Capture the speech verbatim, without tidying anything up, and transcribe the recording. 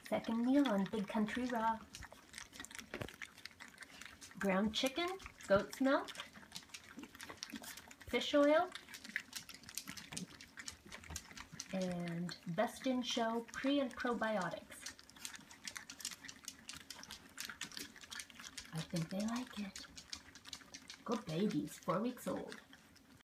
Second meal on Big Country Raw. Ground chicken, goat's milk, fish oil, and Best in Show pre and probiotics. I think they like it. Good babies, four weeks old.